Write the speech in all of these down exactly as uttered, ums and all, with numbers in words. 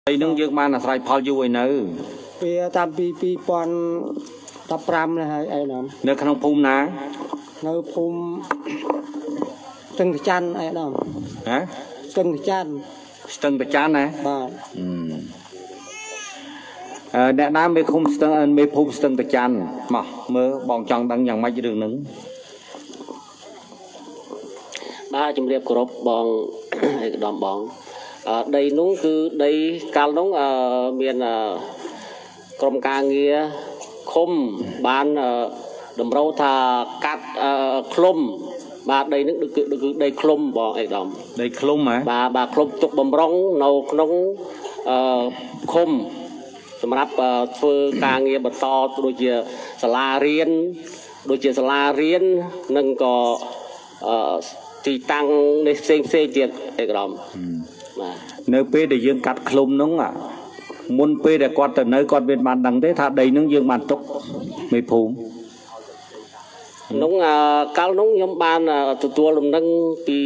นึงเยอะมากนะใส่พออยู่ไอ้เนื้อเปียตามปีปีปอนตับปรำนะฮะไอ้น้ำเนื้อขนมภูมินะเนื้อภูมิตึงจันไอ้น้ำฮะตึงจันตึงจันนะบ้าอืมแนะนำไม่คุ้มตึงไม่ภูมิตึงจันมาเมื่อบองจังดังอย่างไม่จะดึงหนึ่งบ้าจำเรียบกรบบองไอ้ดอมบองđầy núng cứ đầy cao núng miền cầm cà nghía khum ban đầm rau thà cắt khum bà đầy nước được được đầy khum bỏ ấy đom đầy khum hả bà bà khum tục bầm rong nâu nông khumสำหรับធ្វើការងារបន្តដូចជាសាលារៀនដូចជាសាលារៀននិងក៏ទីតាំងនេះផ្សេងផ្សេងទៀតឯកឧត្តមនៅពេលដែលយើងកាត់ឃ្លុំនោះមុនពេលដែលគាត់ទៅនៅគាត់មានបានដឹងទេថាដីនឹងយើងបានទុកមេភូមិនោះកាលនោះខ្ញុំបានទទួលដំណឹងពី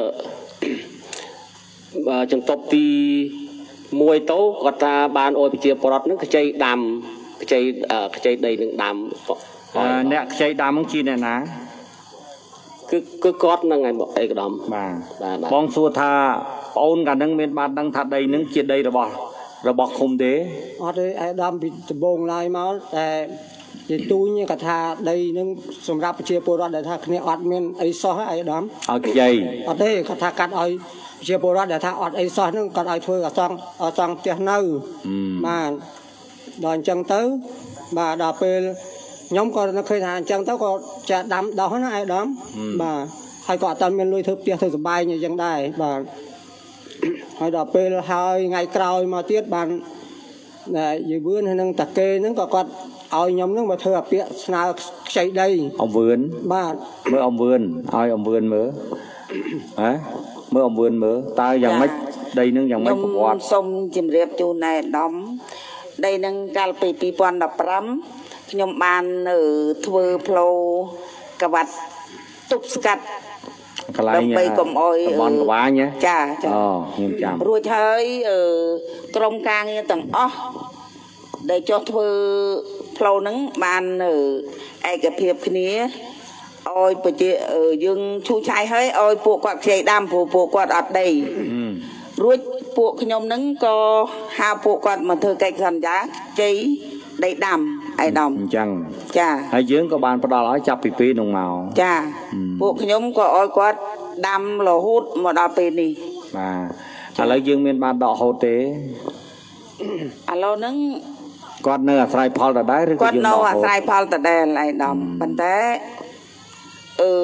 ចង្ទប់ទីមួយទៅគាត់ថាបានអោយប្រជាពលរដ្ឋនឹងខ្ចីដាំខ្ចីខ្ចីដីនឹងដាំអ្នកខ្ចីដាំនឹងជាអ្នកណាគឺគឺគាត់នឹងឯងឯកឧត្តមបាទបងសួរថាបងអូនកាលនឹងមានបានដឹងថាដីនឹងជាដីរបស់របស់ឃុំទេអត់ទេឯកឧត្តមពីដំបូងឡើយមកតែនិយាយទូញគាត់ថាដីនឹងសម្រាប់ប្រជាពលរដ្ឋដែលថាគ្នាអត់មានអីសោះឯកឧត្តមឲ្យខ្ចីអត់ទេគាត់ថាកាត់ឲ្យជាពលរដ្ឋដែលថាអត់អីសោះហ្នឹងគាត់ឲ្យធ្វើអសងអសងផ្ទះនៅបាទដល់អញ្ចឹងទៅបាទដល់ពេលខ្ញុំក៏នឹកឃើញថាអញ្ចឹងទៅក៏ចាដាំដោះណាឯកឧត្តមបាទហើយក៏អត់តាន់មានលុយធ្វើផ្ទះធ្វើសម្បែងអញ្ចឹងដែរបាទហើយដល់ពេលហើយថ្ងៃក្រោយមកទៀតបានយាយវឿនហ្នឹងតាគេហ្នឹងក៏គាត់ឲ្យខ្ញុំហ្នឹងមកធ្វើអាពាកស្នើខ្ចីដីអំវឿនបាទមើលអំវឿនឲ្យអំវឿនមើលហ៎មើលអំវឿនមើលតើយ៉ាងម៉េចដីនឹងយ៉ាងម៉េចប្រវត្តិសូមជម្រាបជូនណែដំដីនឹងកាលពីពីរពាន់ដប់ប្រាំខ្ញុំបាននៅធ្វើផ្លូវកវ៉ាត់ទប់ស្កាត់កន្លែងដើម្បីកុំអោយតំបន់កវាញចាចាអូខ្ញុំចាំរួចហើយក្រុមការងារទាំងអស់ដែលចុះធ្វើផ្លូវហ្នឹងបានឯកភាពគ្នាអោយប្រជាយើងឈូឆាយហើយអោយពួកគាត់ខ្ចីដាំព្រោះពួកគាត់អត់ដីរួចពួកខ្ញុំហ្នឹងក៏ហៅពួកគាត់មកធ្វើកិច្ចសន្យាខ្ចីដីដាំឯដំអញ្ចឹងចាហើយយើងក៏បានផ្ដល់ឲ្យចាប់ពីពេលនោះមកចាពួកខ្ញុំក៏អោយគាត់ដាំរហូតមកដល់ពេលនេះបាទឥឡូវយើងមានបានដកហូតទេឥឡូវហ្នឹងគាត់នៅអាស្រ័យផលដដែលឬក៏យើងនៅអាស្រ័យផលដដែលឯដំប៉ុន្តែអឺ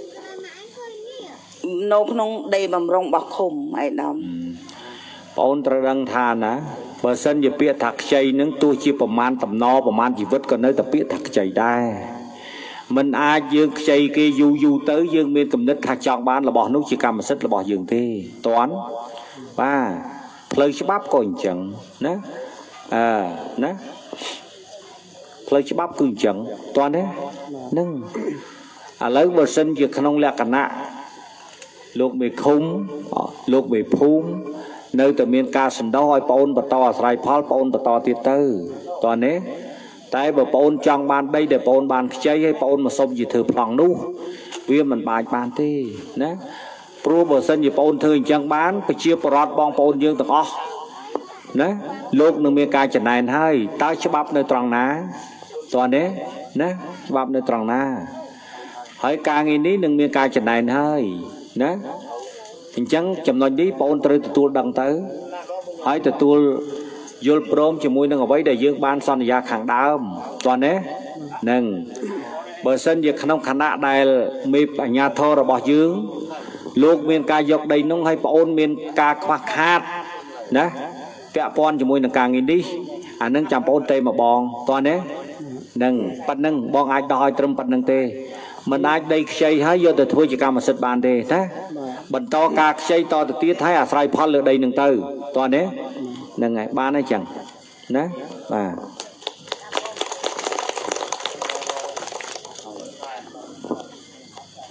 នៅក្នុងដីបំរុងរបស់ឃុំឯដំបងអូនត្រូវដឹងថាណាបើសិនជាពាក្យថាខ្ចីនឹងទោះជាប្រមាណតំណប្រមាណជីវិតក៏នៅតែពាក្យថាខ្ចីដែរមិនអាចយើងខ្ចីគេយូរយូរទៅយើងមានគំនិតថាចង់បានរបស់នោះជាកម្មសិទ្ធិរបស់យើងទេតន់បាទផ្លូវច្បាប់ក៏អញ្ចឹងណាអឺណាផ្លូវច្បាប់គឺអញ្ចឹងតន់ទេនឹងឥឡូវបើសិនជាក្នុងលក្ខណៈលោកមេឃុំលោកមេភូមិនៅតែមានការសន្តោសឲ្យបងអូនបន្តអាស្រ័យផលបងអូនបន្តទៀតទៅតើនេះតែបើបងអូនចង់បានដីដែលបងអូនបានខ្ចីឲ្យបងអូនមកសុំជាធ្វើប្លង់នោះវាមិនបាច់បានទេណាព្រោះបើសិនជាបងអូនធ្វើអញ្ចឹងបានប្រជាពលរដ្ឋបងប្អូនយើងទាំងអស់ណាលោកនឹងមានការចំណែនហើយតើច្បាប់នៅត្រង់ណាតើនេះណាច្បាប់នៅត្រង់ណាហើយការងារនេះនឹងមានការចំណែនហើយណាអញ្ចឹងចំណុចនេះបងអូនត្រូវទទួលដឹងទៅហើយទទួលយល់ព្រមជាមួយនឹងអ្វីដែលយើងបានសន្យាខាងដើមតើណានឹងបើសិនជាក្នុងគណៈដែលមេអាជ្ញាធររបស់យើងលោកមានការយកដីនោះឲ្យបងអូនមានការខ្វះខាតណាពាក់ព័ន្ធជាមួយនឹងការងារនេះអានឹងចាំបងអូនទេមកបងតើណានឹងប៉ុណ្្នឹងបងអាចដោះឲ្យត្រឹមប៉ុណ្្នឹងទេមិនអាចដីខ្ចីហើយយកទៅធ្វើជាកម្មសិទ្ធិបានទេណាបន្តការខ្ចីតទៅទៀតហើយអាស្រ័យផលលើដីនឹងទៅតើណាហ្នឹងហើយបានហើយចឹងណាបាទ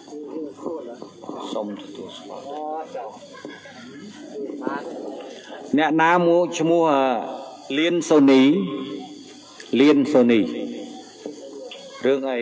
សុំទទួលស្គាល់អ្នកណាមួយឈ្មោះលៀនសូនីលៀនសូនីរឿងអី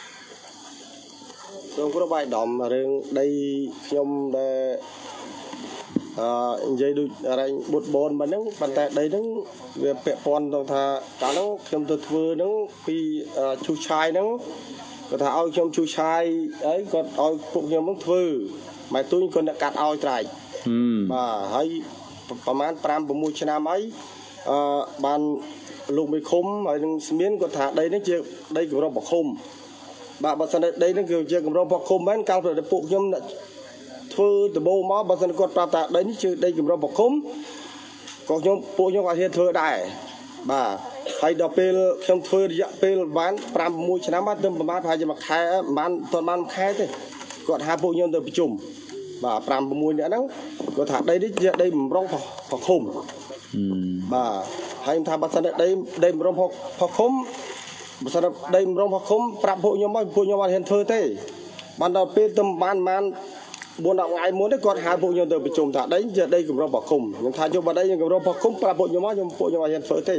ខ្ញុំគ្រូបាយដំរឿងដីខ្ញុំដែលអឺនិយាយដូចរែងបុតបនមកហ្នឹងប៉ុន្តែដីហ្នឹងវាពាក់ព័ន្ធទៅថាកាលហ្នឹងខ្ញុំទៅធ្វើហ្នឹងពីឈូសឆាយហ្នឹងគាត់ថាឲ្យខ្ញុំឈូសឆាយអីគាត់ឲ្យពួកខ្ញុំហ្នឹងធ្វើម៉ែទូញគាត់កាត់ឲ្យត្រែកបាទហើយប្រហែលប្រាំប្រាំមួយឆ្នាំហើយអឺបានលោកមេឃុំហើយនឹងស្មានគាត់ថាដីនេះជាដីគម្រប់បឃុំបាទបើសិនដីនេះគឺជាគម្រប់បឃុំមែនកាលពីពួកខ្ញុំធ្វើដំបូងមកបើសិនគាត់ប្រាប់ថាដីនេះជាដីគម្រប់បឃុំក៏ខ្ញុំពួកខ្ញុំក៏ហ៊ានធ្វើដែរបាទហើយដល់ពេលខ្ញុំធ្វើរយៈពេលបានប្រាំប្រាំមួយឆ្នាំបាទទៅប្រហែលប្រហែលជាមួយខែបានមិនទាន់បានខែទេគាត់ហៅពួកខ្ញុំទៅប្រជុំបាទប្រាំប្រាំមួយនាក់ហ្នឹងគាត់ថាដីនេះជាដីម្រងបឃុំបាទហើយថាបើសិនដីដីម្រងបឃុំបើសិនដីម្រងបឃុំប្រាប់ពួកខ្ញុំមកពួកខ្ញុំអត់ហ៊ានធ្វើទេបានដល់ពេលទៅបានបានបួនថ្ងៃមុនទេគាត់ហៅពួកខ្ញុំទៅប្រជុំថាដីជាដីគម្រប់បឃុំខ្ញុំថាយកបាដីគម្រប់បឃុំប្រាប់ពួកខ្ញុំមកខ្ញុំពួកខ្ញុំអត់ហ៊ានធ្វើទេ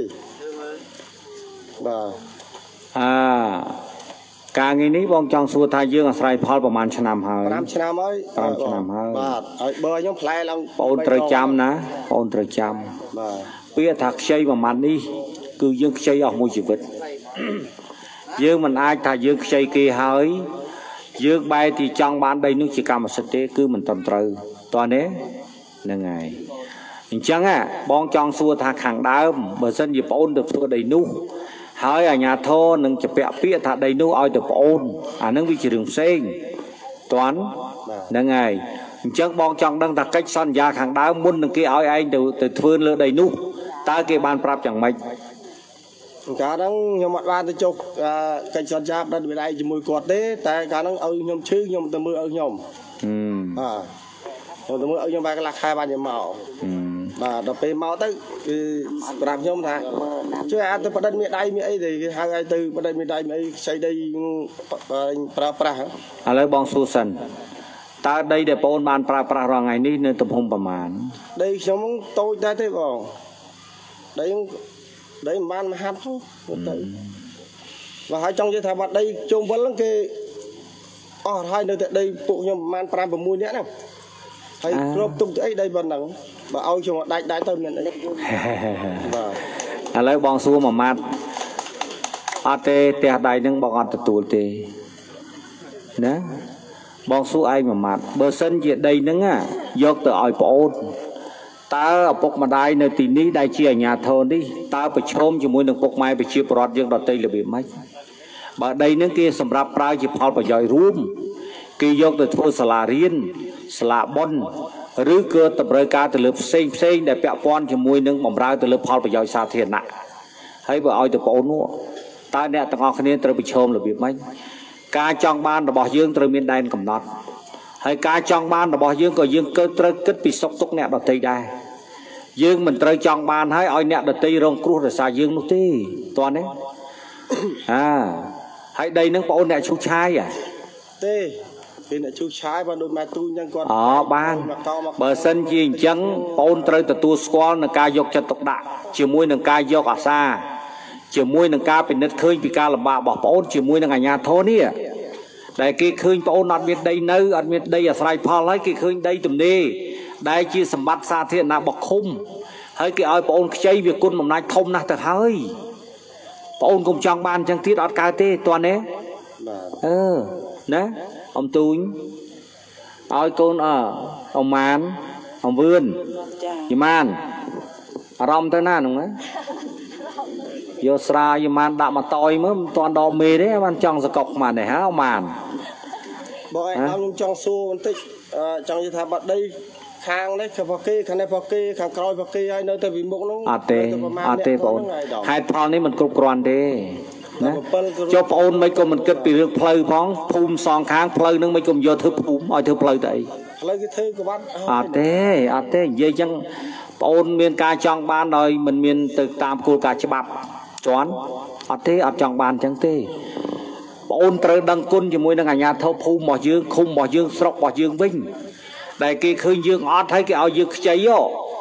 បាទអាការងារនេះបងចង់សួរថាយើងអាស្រ័យផលប្រហែលឆ្នាំហើយប្រាំឆ្នាំហើយប្រាំឆ្នាំហើយបាទហើយបើខ្ញុំផ្លែឡើងបងអូនត្រូវចាំណាបងអូនត្រូវចាំបាទពាក្យថាខ្ចីប្រហែលនេះគឺយើងខ្ចីអស់មួយជីវិតយើងមិនអាចថាយើងខ្ចីគេហើយយើងបែរទីចង់បានដីនោះជាកម្មសិទ្ធិទេគឺមិនត្រឹមត្រូវតោះនេះហ្នឹងហើយអញ្ចឹងបងចង់សួរថាខាងដើមបើសិនជាបងអូនទៅធ្វើដីនោះហើយអាជ្ញាធរនឹងជពាក់ពាក្យថាដីនោះឲ្យទៅប្អូនអានឹងវាជារឿងផ្សេងតន់ហ្នឹងហើយអញ្ចឹងបងចង់ដឹងថាកិច្ចសន្យាខាងដើមមុននឹងគេឲ្យឯងទៅទៅធ្វើលើដីនោះតើគេបានប្រាប់យ៉ាងម៉េចកាលហ្នឹងខ្ញុំអត់បានទៅចុះកិច្ចសន្យាផ្ដិតវិន័យជាមួយគាត់ទេតែកាលហ្នឹងឲ្យខ្ញុំឈឺខ្ញុំទៅមើលឲ្យខ្ញុំបាទខ្ញុំទៅមើលឲ្យខ្ញុំបាយកន្លះខែបានខ្ញុំមកបាទដល់ពេលមកទៅគឺប្រាប់ខ្ញុំថាជួយអាចទៅផ្ដិតមានដៃមានអីទេគេហៅឲ្យទៅផ្ដិតមានដៃមានអីខ្ចីដីប្រើប្រាស់ឥឡូវបងសួរសិនតើដីដែលបងអូនបានប្រើប្រាស់រាល់ថ្ងៃនេះនៅទំហំប្រមាណដីខ្ញុំតូចដែរទេបងដីដីមិនបានមហាត់ហ្នឹងទៅបើហើយចង់និយាយថាបាត់ដីជុំវិលហ្នឹងគេអស់ហើយនៅតែដីពួកខ្ញុំប្រហែលប្រាំប្រាំមួយនាក់ហ្នឹងហើយគ្របទុកអីដីប៉ុណ្ណឹងបើឲ្យខ្ញុំដាច់ដាច់ទៅមានអីបាទឥឡូវបងសួរមួយម៉ាត់អត់ទេផ្ទះដៃហ្នឹងបងអត់ទទួលទេណាបងសួរឯងមួយម៉ាត់បើសិនជាដីហ្នឹងយកទៅឲ្យប្អូនតើឪពុកម្ដាយនៅទីនេះដែលជាអាជ្ញាធរនេះតើប្រឈមជាមួយនឹងពុកម៉ែប្រជាពលរដ្ឋយើងដទៃរបៀបម៉េចបើដីហ្នឹងគេសម្រាប់ប្រើជាផលប្រយោជន៍រួមគេយកទៅធ្វើសាលារៀនសាលាបុណ្យឬក៏តម្រូវការទៅលើផ្សេងផ្សេងដែលពាក់ព័ន្ធជាមួយនឹងបម្រើទៅលើផលប្រយោជន៍សាធារណៈហើយបើឲ្យទៅប្អូននោះតើអ្នកទាំងអស់គ្នាត្រូវប្រឈមរបៀបម៉េចការចង់បានរបស់យើងត្រូវមានដែនកំណត់ហើយការចង់បានរបស់យើងក៏យើងក៏ត្រូវគិតពីសុខទុក្ខអ្នកដទៃដែរយើងមិនត្រូវចង់បានហើយឲ្យអ្នកដទៃរងគ្រោះដោយសារយើងនោះទេតើនេះអាហើយដីនឹងបងអូនអ្នកឈូសឆាយទេគេអ្នកឈូសឆាយបានដូចម៉ែទូអញ្ចឹងគាត់អូបានបើសិនជាអញ្ចឹងបងអូនត្រូវទទួលស្គាល់នឹងការយកចិត្តទុកដាក់ជាមួយនឹងការយកអាសាជាមួយនឹងការពិនិត្យឃើញពីការលំបាករបស់បងអូនជាមួយនឹងអាជ្ញាធរនេះដែលគេឃើញបងអូនអត់មានដីនៅអត់មានដីអាស្រ័យផលហើយគេឃើញដីទំនេរដែលជាសម្បត្តិសាធារណៈរបស់ឃុំហើយគេឲ្យបងអូនខ្ចីវាគុណបំណាច់ធំណាស់ទៅហើយបងអូនកុំចង់បានអញ្ចឹងទៀតអត់កើតទេតើណាអឺណាអំទូញឲ្យកូនអអម៉ានអំវឿនយីម៉ានអារម្មណ៍ទៅណាហ្នឹងណាយកស្រាយីម៉ានដាក់មកតយមើលមិនតាន់ដល់មេទេបានចង់សកុកម៉ានទេហ៎អម៉ានបងឯងខ្ញុំចង់សួរបន្តិចចង់និយាយថាបាត់ដីខាងនេះគឺផកេខាងនេះផកេខាងក្រោយផកេហើយនៅទៅពីមុខនោះអត់ទេអត់ទេបងហេតុផលនេះមិនគ្រប់គ្រាន់ទេណាចុះបងអូនមិនក៏មិនគិតពីរឿងផ្លូវផងភូមិសងខាងផ្លូវនឹងមិនក៏យកធ្វើភូមិឲ្យធ្វើផ្លូវទៅអីផ្លូវគេធ្វើក្បាត់អត់ទេអត់ទេនិយាយចឹងបងអូនមានការចង់បានដោយមិនមានទៅតាមគោលការណ៍ច្បាប់ជាន់អត់ទេអត់ចង់បានចឹងទេបងអូនត្រូវដឹងគុណជាមួយនឹងអាជ្ញាធរភូមិរបស់យើងឃុំរបស់យើងស្រុករបស់យើងវិញដែលគេឃើញយើងអត់ហើយគេឲ្យយើងខ្ចីហ៎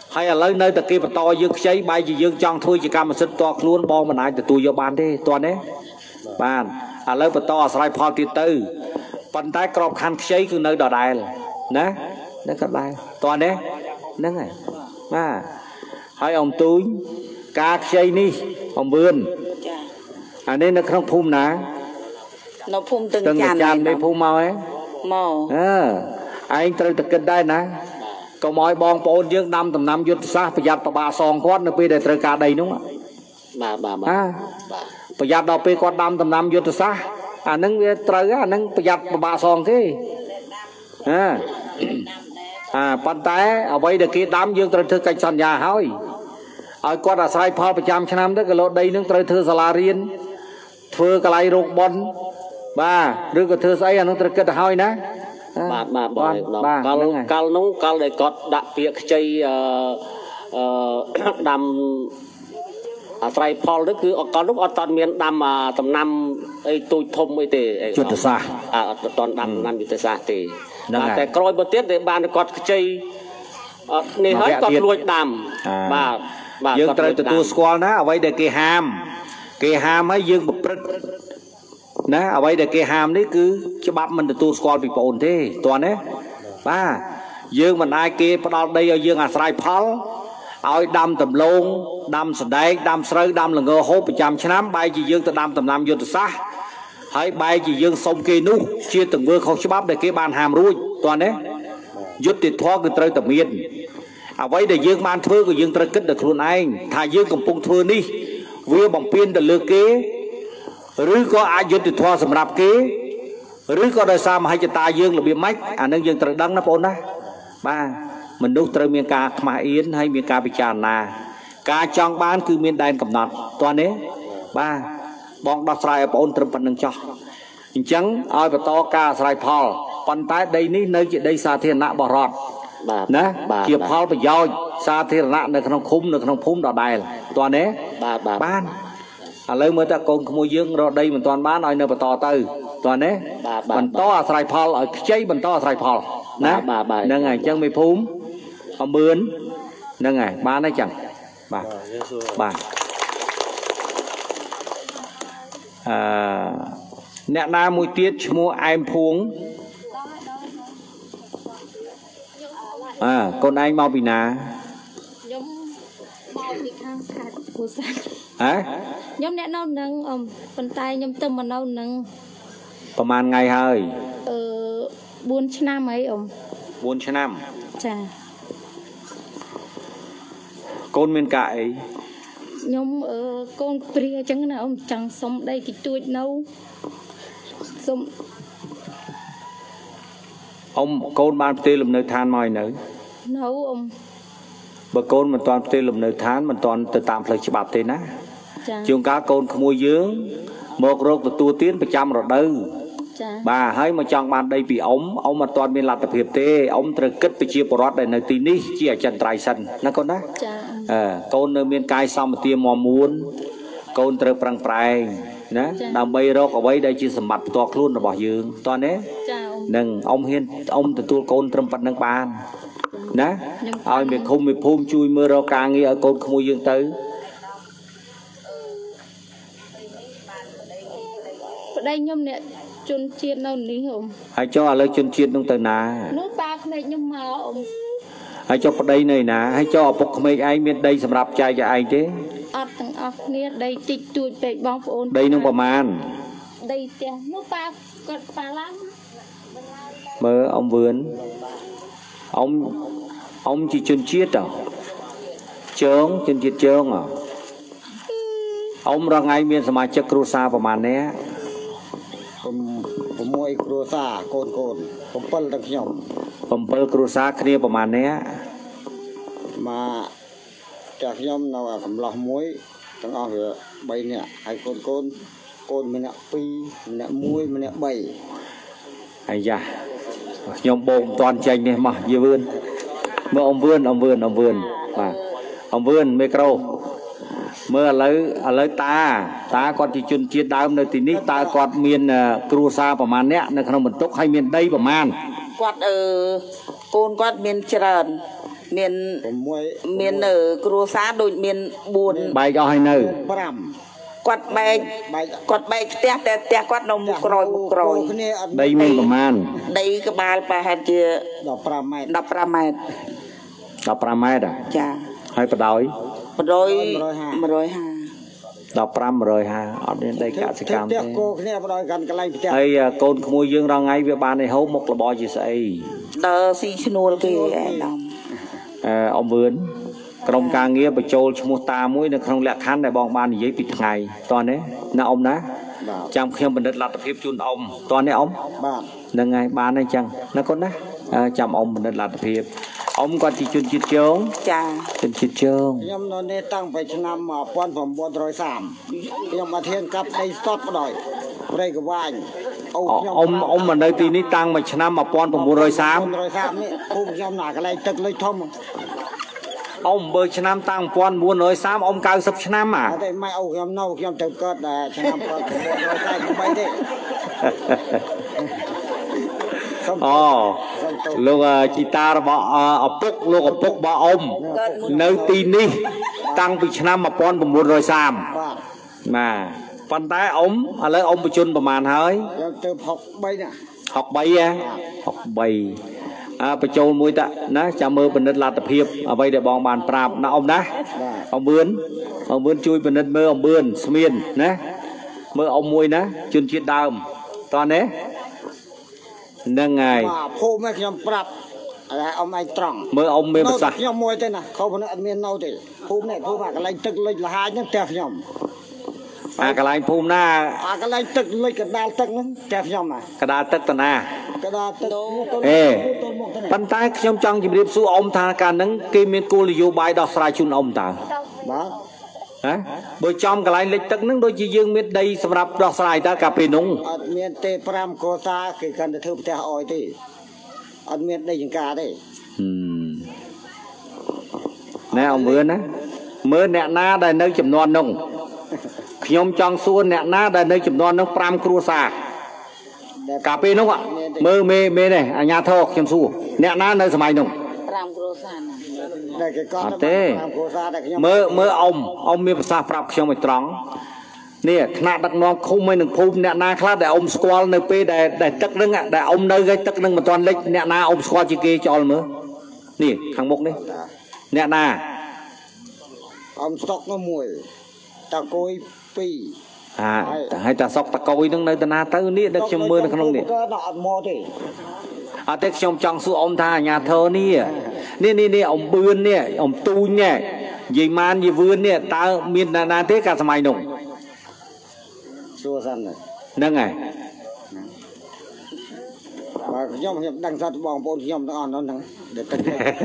ហើយឥឡូវនៅតែគេបន្តយើងខ្ចីបែរជាយើងចង់ធ្វើជាកម្មសិទ្ធិតខ្លួនបងមិនអាចទទួលយកបានទេតើណាបានឥឡូវបន្តអាស្រ័យផលទៀតទៅប៉ុន្តែក្របខ័ណ្ឌខ្ចីគឺនៅដដែលណានៅក៏ដែរតើណាហ្នឹងហើយបាទហើយអំទូញការខ្ចីនេះអំបឿនចាអានេះនៅក្នុងភូមិណានៅភូមិទឹងចាន់ចាន់នៃភូមិមកហ៎មកអឺឯងត្រូវតែគិតដែរណាកុំឲ្យបងប្អូនយើងដាំដំណាំយុទ្ធសាស្ត្រប្រយ័ត្នប្របាសងគាត់នៅពេលដែលត្រូវការដីនោះបាទបាទបាទប្រយ័ត្នដល់ពេលគាត់ដាំដំណាំយុទ្ធសាស្ត្រអាហ្នឹងវាត្រូវអាហ្នឹងប្រយ័ត្នប្របាសងគេអើអាប៉ុន្តែអ្វីដែលគេដាំយើងត្រូវធ្វើកិច្ចសន្យាហើយឲ្យគាត់អាស្រ័យផលប្រចាំឆ្នាំទៅគីឡូដីនឹងត្រូវធ្វើសាលារៀនធ្វើកន្លែងរោគបន់បាទឬក៏ធ្វើស្អីអានឹងត្រូវគិតទៅហើយណាបាទបាទបងកាលកាលនោះកាលដែលគាត់ដាក់ពាក្យខ្ចីអឺអឺដាំអាស្រ័យផលនោះគឺកាលនោះអត់តមានដាំដំណាំអីទូចធំអីទេយុទ្ធសាស្ត្រអត់តដាំដំណាំយុទ្ធសាស្ត្រទេតែក្រោយមកទៀតដែលបានគាត់ខ្ចីនេះហើយគាត់លួចដាំបាទបាទយើងត្រូវទទួលស្គាល់ណាអ្វីដែលគេហាមគេហាមឲ្យយើងប្រព្រឹត្តណាអ្វីដែលគេហាមនេះគឺច្បាប់មិនទទួលស្គាល់ពីបងអូនទេតើណាបាទយើងមិនអាចគេផ្ដាល់ដីឲ្យយើងអាស្រ័យផលឲ្យដាំដំឡូងដាំសណ្ដែកដាំស្រូវដាំល្ងហូបប្រចាំឆ្នាំបែរជាយើងទៅដាំដំណាំយុទ្ធសាស្ត្រហើយបែរជាយើងសុំគេនោះជាទង្វើខុសច្បាប់ដែលគេបានហាមរួចតើណាយុត្តិធម៌គឺត្រូវតែមានអ្វីដែលយើងបានធ្វើក៏យើងត្រូវគិតដល់ខ្លួនឯងថាយើងកំពុងធ្វើនេះវាបំពេញទៅលើគេឬក៏អយុត្តិធម៌សម្រាប់គេឬក៏ដោយសារមហិច្ឆតាយើងរបៀបម៉េចអានឹងយើងត្រូវដឹងណាបងអូនណាបាទមនុស្សត្រូវមានការខ្មាស់អៀនហើយមានការពិចារណាការចង់បានគឺមានដែនកំណត់តើនេះបាទបងដោះស្រាយឲ្យបងអូនត្រឹមប៉ុណ្្នឹងចោះអញ្ចឹងឲ្យបន្តការអាស្រ័យផលប៉ុន្តែដីនេះនៅជាដីសាធារណៈរបស់រដ្ឋណាជាផលប្រយោជន៍សាធារណៈនៅក្នុងឃុំនៅក្នុងភូមិដដែលតើណាបាទបាទបានឥឡូវមើលតើកូនក្មួយយើងរកដីមិនទាន់បានឲ្យនៅបន្តទៅតើណាបន្តអាស្រ័យផលឲ្យខ្ចីបន្តអាស្រ័យផលណាហ្នឹងហើយអញ្ចឹងមេភូមិអំបឿនហ្នឹងហើយបានហើយចឹងបាទបាទអឺអ្នកណាមួយទៀតឈ្មោះអែមភួងអើកូនឯងមកពីណាខ្ញុំមកពីខាងខេត្តពោធិ៍សាត់ហ៎ខ្ញុំអ្នកនៅនឹងអមប៉ុន្តែខ្ញុំទៅមកនៅនឹងប្រហែលថ្ងៃហើយអឺបួនឆ្នាំអីអមបួនឆ្នាំចាកូនមានការអីខ្ញុំអឺកូនព្រាអញ្ចឹងណាអមចង់សុំដីតិចតួចនៅសុំអ៊ំកូនបានផ្ទេរលំនៅឋានមកឲ្យនៅនៅអ៊ំបើកូនមិនទាន់ផ្ទេរលំនៅឋានមិនទាន់ទៅតាមផ្លូវច្បាប់ទេណាចាជួនកាលកូនក្មួយយើងមករកទទួលទានប្រចាំរដូវចាបាទហើយមកចង់បានដីពីអ៊ំអ៊ំមិនទាន់មានលទ្ធភាពទេអ៊ំត្រូវគិតប្រជាពលរដ្ឋដែលនៅទីនេះជាអចិន្ត្រៃយ៍សិនណាកូនណាចាអឺកូននៅមានកាយសម្បទាមាំមួនកូនត្រូវប្រឹងប្រែងណាដើម្បីរកអ្វីដែលជាសម្បត្តិផ្ទាល់ខ្លួនរបស់យើងតើណាចានឹងអ៊ំហ៊ានអ៊ំទទួលកូនត្រឹមប៉ុណ្្នឹងបានណាឲ្យមេឃុំមេភូមិជួយមើលរកការងារឲ្យកូនក្មួយយើងទៅប្តីខ្ញុំអ្នកជនជាតិនៅនេះអ៊ំហើយចុះឥឡូវជនជាតិនោះទៅណានោះប៉ាក្មេកខ្ញុំមកអ៊ំហើយចុះប្តីនៅណាហើយចុះឪពុកក្មេកឯងមានដីសម្រាប់ចែកឲ្យឯងទេអត់ទាំងអស់គ្នាដីតិចតួចពេកបងប្អូនដីនោះប្រមាណដីផ្ទះនោះប៉ាគាត់ប៉ាឡើងមើលអ៊ំវឿនអ៊ំអ៊ំជាជនជាតិតើជើងជនជាតិជើងអ៊ំរងថ្ងៃមានសមាជិកគ្រួសារប្រមាណនេះ 6គ្រួសារកូនកូន7ទាំងខ្ញុំ 7គ្រួសារគ្នាប្រមាណនេះមកចាស់ខ្ញុំនៅកំឡោះមួយទាំងអស់វា3នាក់ហើយកូនកូនកូនម្នាក់2ម្នាក់1ម្នាក់3 អាយ៉ាខ្ញុំបោកមិនតាន់ចេញនេះមកយាវឿនមើលអ៊ំវឿនអ៊ំវឿនអ៊ំវឿនបាទអ៊ំវឿនមីក្រូមើលឥឡូវឥឡូវតាតាគាត់ជាជនជាតិដើមនៅទីនេះតើគាត់មានគ្រួសារប្រមាណអ្នកនៅក្នុងបន្ទុកហើយមានដីប្រមាណគាត់អឺកូនគាត់មានច្រើនមានមាននៅគ្រួសារដូចមានបួនបែកអស់ហើយនៅប្រាំគាត់បែកគាត់បែកផ្ទះតែផ្ទះគាត់នៅមុខក្រោយមុខក្រោយដីមានប្រមាណដីក្បាលប្រហែលជាដប់ប្រាំម៉ែត្រដប់ប្រាំម៉ែត្រដប់ប្រាំម៉ែត្រចាហើយបដ ாய் បដ ாய் một trăm hai mươi ដប់ប្រាំ một trăm hai mươi អត់មានដីកសិកម្មទេផ្ទះគោគ្នាបដ ாய் កាន់កន្លែងផ្ទះហើយកូនក្មួយយើងរងថ្ងៃវាបានឲ្យហូបមុខរបរជាស្អីដើរស៊ីឈ្នួលគេឯដំអឺអមវឿនក្រុមការងារបញ្ចូលឈ្មោះតាមួយនៅក្នុងលក្ខខណ្ឌដែលបងបាននិយាយពីថ្ងៃតោះនេះណាអ៊ំណាចាំខ្ញុំបណ្ឌិតលទ្ធភាពជូនអ៊ំតោះនេះអ៊ំបាទហ្នឹងហើយបានហើយចឹងណាកូនណាចាំអ៊ំបណ្ឌិតលទ្ធភាពអ៊ំគាត់ជាជនជាតិជើងចាជនជាតិជើងខ្ញុំនៅនេះតាំងពីឆ្នាំmột nghìn chín trămខ្ញុំមកធានកាប់ដីស្តតបដ ாய் ព្រៃកវាញអូខ្ញុំអ៊ំអ៊ំមកនៅទីនេះតាំងពីឆ្នាំmột nghìn chín trăm ba mươi một nghìn chín trăm ba mươiនេះភូមិខ្ញុំណាកន្លែងទឹកលុយធំអ៊ំបើឆ្នាំតាំងmột nghìn chín trăm ba mươiអ៊ំ九mươiឆ្នាំអាអត់ទេម៉ែអូខ្ញុំនៅខ្ញុំទៅកើតឆ្នាំmột nghìn chín trăm ba mươiទេអូលោកជីតារបស់ឪពុកលោកឪពុករបស់អ៊ំនៅទីនេះតាំងពីឆ្នាំmột nghìn chín trăm ba mươi បាទបាទប៉ុន្តែអ៊ំឥឡូវអ៊ំបញ្ជនប្រមាណហើយខ្ញុំទៅหกបីណាหกបីហ៎หกបីអើបញ្ចូលមួយតាណាចាំមើលបណ្ឌិតលទ្ធភាពអ្វីដែលបងបានប្រាប់ណាអ៊ំណាអ៊ំបឿនអ៊ំបឿនជួយបណ្ឌិតមើលអ៊ំបឿនស្មៀនណាមើលអ៊ំមួយណាជនជាតិដើមតោះណាហ្នឹងហើយបាទភូមិខ្ញុំប្រាប់តែអ៊ំឯងត្រង់មើលអ៊ំមានប្រសាសន៍ខ្ញុំមួយទេណាខុសប៉ុណ្ណឹងអត់មាននៅទេភូមិនេះភូមិអាកន្លែងទឹកលិចលហាយហ្នឹងផ្ទះខ្ញុំអាកន្លែងភូមិណាអាកន្លែងទឹកលិចកដាលទឹកហ្នឹងផ្ទះខ្ញុំណាកដាលទឹកតាណាកដាលទឹកទៅអេប៉ុន្តែខ្ញុំចង់ជម្រាបសួរអ៊ំថាកាលហ្នឹងគេមានគោលនយោបាយដោះស្រាយជូនអ៊ំតើបាទហ៎បើចំកន្លែងលិចទឹកហ្នឹងដូចជាយើងមានដីសម្រាប់ដោះស្រាយតើកាលពេលនោះអត់មានទេប្រាំកោសាគេកាន់តែធ្វើផ្ទះអោយទេអត់មានដីចង្ការទេណែអ៊ំវឿនណាមើលអ្នកណាដែលនៅចំនួននោះខ្ញុំចង់សួរអ្នកណាដែលនៅចំនួននោះប្រាំគ្រួសារកាលពេលនោះមើលមេមេនេះអាញាធរខ្ញុំសួរអ្នកណានៅសម័យនោះប្រាំគ្រួសារណាតែគេកត់អត់ទេប្រាំកោសាតែខ្ញុំមើលមើលអ៊ំអ៊ំមានប្រសាសន៍ប្រាប់ខ្ញុំឲ្យត្រង់នេះថ្នាក់ដឹកនាំឃុំហើយនឹងភូមិអ្នកណាខ្លះដែលអ៊ំស្គាល់នៅពេលដែលដែលទឹកនឹងដែលអ៊ំនៅគេទឹកនឹងមិនទាន់លិចអ្នកណាអ៊ំស្គាល់ជាគេចោលមើលនេះខាងមុខនេះអ្នកណាអ៊ំស្តុកនោះមួយតាគួយពីរអាហើយតាសុកតកុយនឹងនៅតាណាទៅនេះដឹកខ្ញុំមើលនៅក្នុងនេះក៏ដល់អត់មកទេអត់ទេខ្ញុំចង់សួរអ៊ំថាអាញាធរនេះនេះនេះនេះអ៊ំបឿននេះអ៊ំទូញនេះយាយម៉ានយាយវឿននេះតើមានណាណាទេកាលសម័យនោះសួរសិនហ្នឹងហើយបាទខ្ញុំខ្ញុំដឹងថាបងប្អូនខ្ញុំទាំងអស់ហ្នឹងដែលទឹក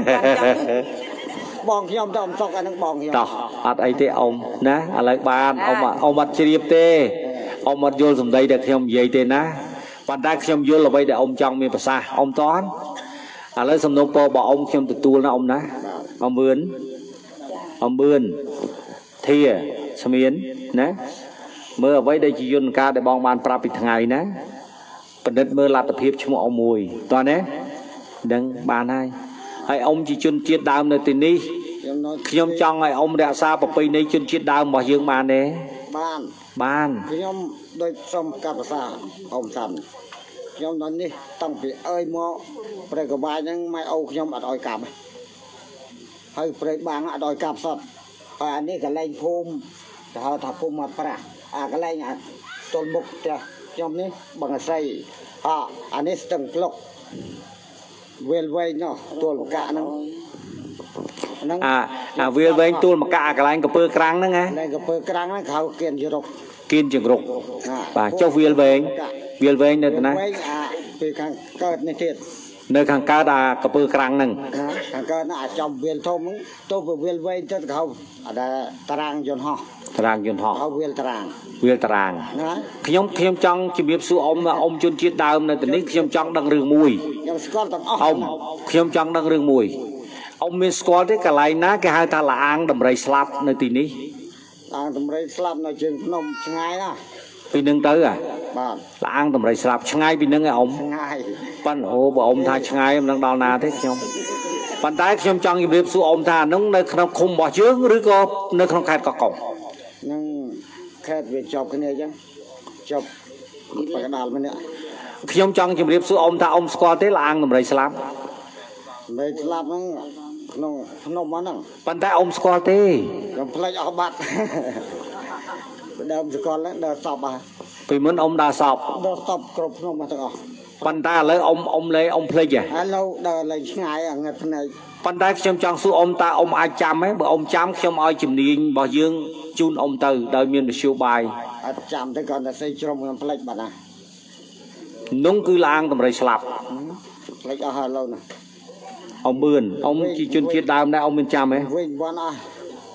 បងខ្ញុំទៅអ៊ំស្តុកអាហ្នឹងបងខ្ញុំតោះអត់អីទេអ៊ំណាឥឡូវបានអ៊ំអ៊ំអត់ជ្រាបទេអ៊ំអត់យល់សម្ដីដែលខ្ញុំនិយាយទេណាប៉ុន្តែខ្ញុំយល់អ្វីដែលអ៊ំចង់មានប្រសាសន៍អ៊ំតន់ឥឡូវសំណូមពររបស់អ៊ំខ្ញុំទទួលណាអ៊ំណាអ៊ំវឿនអ៊ំវឿនធាស្មៀនណាមើលអ្វីដែលជាយន្តការដែលបងបានប្រាប់ពីថ្ងៃណាបណ្ឌិតមើលលទ្ធភាពឈ្មោះអ៊ំមួយតោះណាដឹងបានហើយហើយអ៊ំជាជនជាតិដើមនៅទីនេះខ្ញុំចង់ឲ្យអ៊ំរក្សាប្រពៃណីជនជាតិដើមរបស់យើងបានទេបានបានខ្ញុំដូចសុំកាប់ភាសាអ៊ំសាន់ខ្ញុំដល់នេះតាំងពីអើយមកព្រៃកបាយហ្នឹងម៉ែអូខ្ញុំអត់ឲ្យកាប់ហើយព្រៃបាំងអត់ឲ្យកាប់សតហើយអានេះកន្លែងភូមិគេហៅថាភូមិមកប្រាស់អាកន្លែងអាទល់មុខផ្ទះខ្ញុំនេះបងអស័យអអានេះស្ទឹងក្លុកវេលវែងនោះទល់កាក់ហ្នឹងអាអាវាវែងទួលមកកាកន្លែងកពើក្រាំងហ្នឹងហ៎កន្លែងកពើក្រាំងហ្នឹងគេហៅគៀនជរុកគៀនជង្រុកបាទចុះវាលវែងវាលវែងនៅទីណាវែងអាពីខាងកើតនេះទៀតនៅខាងកើតអាកពើក្រាំងហ្នឹងខាងកើតអាចចំវាលធំហ្នឹងទៅវាលវែងទៅគេហៅអាតារាងយន្តហោះតារាងយន្តហោះហៅវាលតារាងវាលតារាងណាខ្ញុំខ្ញុំចង់ជំរាបសួរអ៊ំអ៊ំជនជាតិដើមនៅទីនេះខ្ញុំចង់ដឹងរឿងមួយខ្ញុំស្គាល់ទាំងអស់អ៊ំខ្ញុំចង់ដឹងរឿងមួយអ៊ំមានស្គាល់ទេកន្លែងណាគេហៅថាលាអាងដំរីស្លាប់នៅទីនេះអាងតម្រៃស្លាប់នៅជើងភ្នំឆ្ងាយណាពីនឹងទៅហ៎បាទលាអាងដំរីស្លាប់ឆ្ងាយពីនឹងឯអ៊ំឆ្ងាយប៉ាន់អូបើអ៊ំថាឆ្ងាយមិនដឹងដល់ណាទេខ្ញុំអប៉ុន្តែខ្ញុំចង់ជម្រាបសួរអ៊ំថាហ្នឹងនៅក្នុងឃុំរបស់យើងឬក៏នៅក្នុងខេត្តកោះកុងនឹងខេត្តវាជាប់គ្នាអញ្ចឹងជាប់បកដាលម្នាក់ខ្ញុំចង់ជម្រាបសួរអ៊ំថាអ៊ំស្គាល់ទេលាងដំរីស្លាប់ដំរីស្លាប់ហ្នឹងក្នុងភ្នំហ្នឹងប៉ុន្តែអ៊ំស្គាល់ទេខ្ញុំផ្លេចអស់បាត់ដើមស្គាល់ហ្នឹងដើរសពហ่ะពីមុនអ៊ំដើរសពដើរសពគ្រប់ភ្នំទាំងអស់ប៉ុន្តែឥឡូវអ៊ំអ៊ំលេអ៊ំភ្លេចហ៎ឥឡូវដើរលេងឆ្ងាយអាងឹតភ្នែកប៉ុន្តែខ្ញុំចង់សួរអ៊ំតើអ៊ំអាចចាំទេបើអ៊ំចាំខ្ញុំឲ្យជំនាញរបស់យើងជូនអ៊ំទៅដោយមានវិទ្យុបាយអត់ចាំទេគាត់តែសេជ្រុំខ្ញុំផ្លេចបាត់ណានោះគឺលាងដំរីស្លាប់ផ្លេចអស់ហើយឡូវណាអ៊ំបឿនអ៊ំជាជនជាតិដើមដែរអ៊ំមានចាំទេវិញវ៉ាន់អស់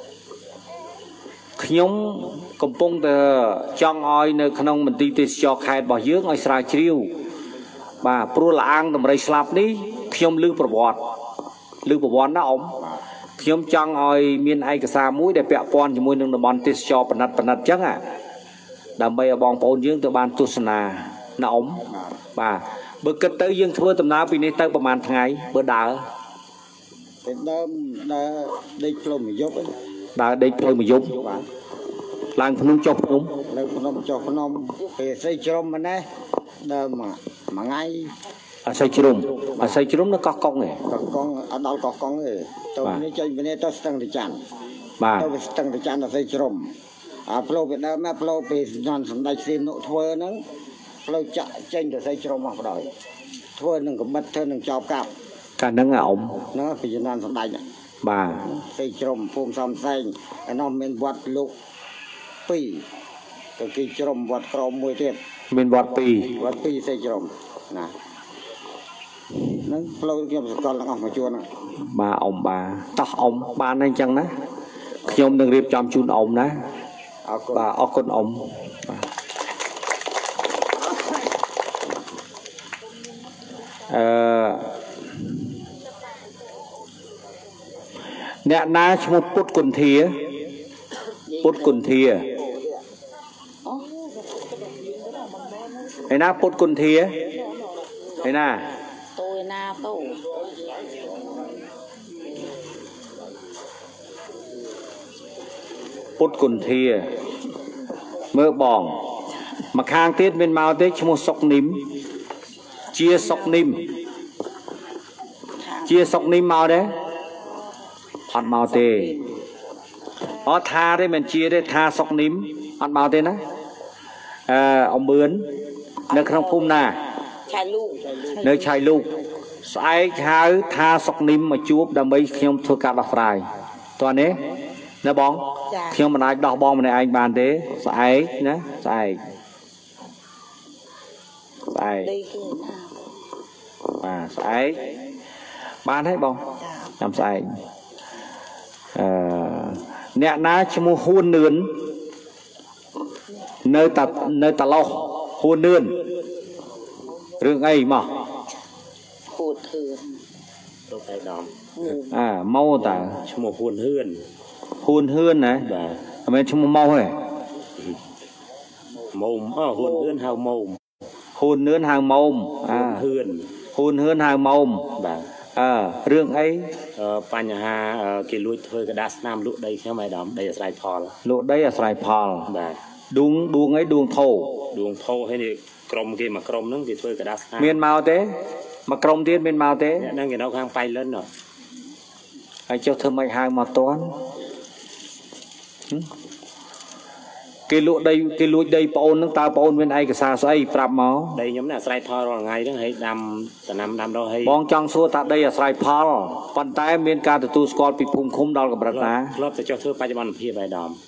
ខ្ញុំកំពុងតែចង់ឲ្យនៅក្នុងមន្ទីរទេសចរខេត្តរបស់យើងឲ្យស្រាវជ្រាវបាទព្រោះលាងដំរីស្លាប់នេះខ្ញុំឮប្រវត្តិឮប្រវត្តិណាអ៊ំខ្ញុំចង់ឲ្យមានឯកសារមួយដែលពាក់ព័ន្ធជាមួយនឹងតំបន់ទេសចរបណ្ឌិតបណ្ឌិតអញ្ចឹងដើម្បីឲ្យបងប្អូនយើងទៅបានទស្សនាណាអ៊ំបាទបើគិតទៅយើងធ្វើដំណើរពីនេះទៅប្រហែលថ្ងៃបើដើរទៅដើមដើរដេកផ្លូវមួយយប់ដើរដេកផ្លូវមួយយប់បាទឡើងភ្នំចុះភ្នំនៅភ្នំចុះភ្នំពេលស្អីជ្រុំម្នេះដើរមួយថ្ងៃអាស័យជ្រុំអាស័យជ្រុំនៅកោះកុងឯងកោះកុងអត់ដល់កោះកុងទេទៅនេះចេញពីនេះទៅស្ទឹងត្រច័ន្ទបាទទៅស្ទឹងត្រច័ន្ទអាស័យជ្រុំអាផ្លូវពីដើមណាផ្លូវពីញ៉ាំសម្ដេចសៀននុធ្វើហ្នឹងផ្លូវចាក់ចេញទៅអាស័យជ្រុំមកបដ ாய் ធ្វើនឹងកំបិតធ្វើនឹងចោបកាប់កាលហ្នឹងអ៊ំហ្នឹងពីញ៉ាំសម្ដេចបាទអាស័យជ្រុំភូមិសំសែងឯនោះមានវត្តលោកពីរទៅគេជ្រុំវត្តក្រមមួយទៀតមានវត្តពីរវត្តពីរអាស័យជ្រុំណាហ្នឹងផ្លូវខ្ញុំសកលទាំងអស់មកជួនបាទអ៊ំបាទតោះអ៊ំបានអញ្ចឹងណាខ្ញុំនឹងរៀបចំជូនអ៊ំណាអរគុណបាទអរគុណអ៊ំអឺអ្នកណាឈ្មោះពុតគុន្ធាពុតគុន្ធាឯណាពុតគុន្ធាឯណាតូឯណាតូពុតគុន្ធាមើលបងមកខាងទៀតមានមកទេឈ្មោះសុកនីមជាសុកនីមជាសុកនីមមកទេអត់មកទេអត់ថាទេមិនជាទេថាសុកនីមអត់មកទេណាអឺអំបឿននៅក្នុងភូមិណាឆៃលូនៅឆៃលូស្អែកហៅថាសុកនីមមកជួបដើម្បីខ្ញុំធ្វើការដោះស្រាយតើនេះណាបងខ្ញុំមិនអាចដោះបងម្នាក់ឯងបានទេស្អែកណាស្អែកស្អែកបាទស្អែកបានហើយបងចាំស្អែកអឺអ្នកណាឈ្មោះហ៊ួននឿននៅតានៅតាឡោះហ៊ួននឿនរឿងអីមកហូតធឿនទៅឯដំអាមកតាឈ្មោះហ៊ួនហឿនហ៊ួនហឿនណាបាទអត់មែនឈ្មោះម៉ោទេម៉ោមអហ៊ួនហឿនហៅម៉ោមហ៊ួននឿនហៅម៉ោមអាហឿនហ៊ួនហឿនហៅម៉ោមបាទអើរឿងអីបញ្ហាគេលួចធ្វើกระดาษស្នាមលក់ដីខ្ញុំឯដំដីអាស្រ័យផលលក់ដីអាស្រ័យផលបាទដួងដួងអីដួងធោដួងធោហើយនេះក្រុមគេមកក្រុមហ្នឹងគេធ្វើกระดาษស្នាមមានមកទេមកក្រុមទៀតមានមកទេអ្នកហ្នឹងគេនៅខាងប៉ៃលិនហ៎ហើយចុះធ្វើម៉េចហៅមកតន់គេលក់ដីគេលួចដីប្អូនហ្នឹងតើប្អូនមានឯកសារស្អីប្រាប់មកដីខ្ញុំណាអាស្រ័យផលរាល់ថ្ងៃហ្នឹងហើយដាំដំណាំដាំដុះហើយបងចង់សួរថាដីអាស្រ័យផលប៉ុន្តែមានការទទួលស្គាល់ពីភូមិឃុំដល់កម្រិតណាធ្លាប់តែចុះធ្វើបច្ចុប្បន្នភាពឯដំ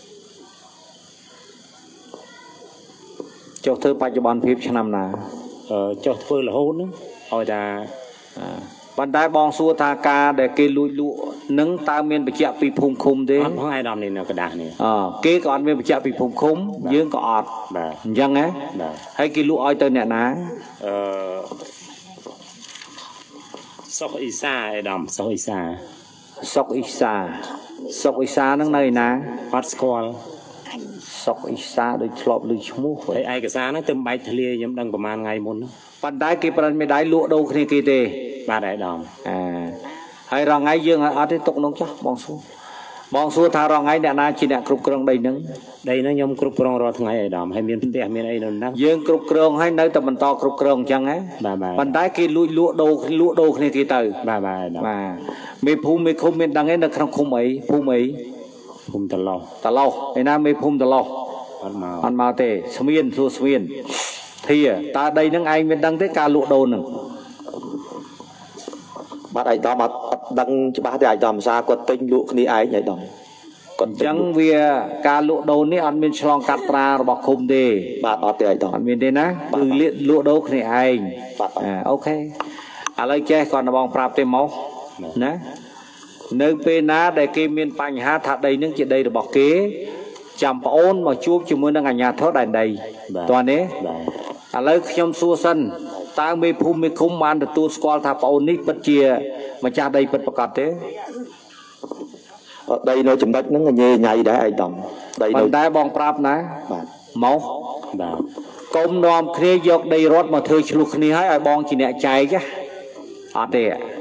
ចុះធ្វើបច្ចុប្បន្នភាពឆ្នាំណាអឺចុះធ្វើរហូតហ្នឹងឲ្យថាប៉ុន្តែបងសួរថាការដែលគេលួចលក់នឹងតើមានបញ្ជាក់ពីភូមិឃុំទេអត់ផងឯដំនេះនៅกระดาษនេះអឺគេក៏អត់មានបញ្ជាក់ពីភូមិឃុំយើងក៏អត់បាទអញ្ចឹងហ៎បាទហើយគេលក់ឲ្យទៅអ្នកណាអឺសុកអ៊ីសាឯដំសុកអ៊ីសាសុកអ៊ីសាសុកអ៊ីសាហ្នឹងនៅឯណាអត់ស្គាល់សុកអ៊ីសាដូចធ្លាប់ឮឈ្មោះហើយឯកសារហ្នឹងទៅបែកធ្លាខ្ញុំដឹងប្រហែលថ្ងៃមុនប៉ុន្តែគេប្រឹងមិនដៃលក់ដូរគ្នាគេទេបាទឯដំអាហហើយរងថ្ងៃយើងអត់ទេទុកនោះចុះបងសួរបងសួរថារងថ្ងៃអ្នកណាជាអ្នកគ្រប់គ្រងដីនឹងដីហ្នឹងខ្ញុំគ្រប់គ្រងរាល់ថ្ងៃឯដាមហើយមានផ្ទះមានអីនៅហ្នឹងយើងគ្រប់គ្រងហើយនៅតែបន្តគ្រប់គ្រងអញ្ចឹងហ៎ប៉ុន្តែគេលួចលក់ដូរលក់ដូរគ្នាគេទៅបាទបាទបាទមេភូមិមេឃុំមានដឹងឯនៅក្នុងឃុំអីភូមិអីភូមិតឡោះតឡោះឯណាមេភូមិតឡោះអត់មកអត់មកទេស្មៀនសួរស្មៀនធាតើដីហ្នឹងឯងមានដឹងទេការលក់ដូរហ្នឹងបាទឯកឧត្តមអត់ដឹងច្បាស់ទេឯកឧត្តមភាសាគាត់ទិញលក់គ្នាឯងឯកឧត្តមគាត់អញ្ចឹងវាការលក់ដូរនេះអត់មានឆ្លងកាត់ត្រារបស់ឃុំទេបាទអត់ទេឯកឧត្តមអត់មានទេណាគឺលក់ដូរគ្នាឯងបាទអូខេឥឡូវចេះគាត់បងប្រាប់ទេមកណានៅពេលណាដែលគេមានបញ្ហាថាដីនឹងជាដីរបស់គេចាំប្អូនមកជួបជាមួយនឹងអាជ្ញាធរដែនដីតើនេះឥឡូវខ្ញុំសួរសិនតើមេភូមិមេឃុំបានទទួលស្គាល់ថាប្អូននេះពិតជាម្ចាស់ដីពិតប្រាកដទេដីនៅចំណុចហ្នឹងញ៉េញ៉ៃដែរឯកឧត្តមដីនៅតែបងប្រាប់ណាបាទមកបាទកុំនាំគ្នាយកដីរដ្ឋមកធ្វើឆ្លោះគ្នាហើយឲ្យបងជាអ្នកចែកអត់ទេ